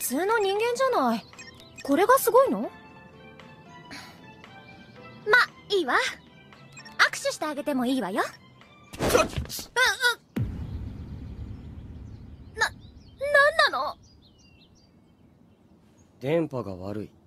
通の人間じゃない。これがすごいの？ま、いいわ。握手してあげてもいいわよ。なんなの？ 電波が悪い。